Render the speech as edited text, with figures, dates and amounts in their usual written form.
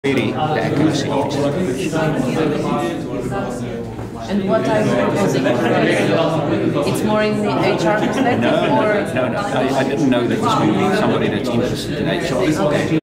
Really, the accuracy of it. And what are you proposing? It's more in the HR perspective? No. I didn't know that this would be somebody that's interested in HR. Okay.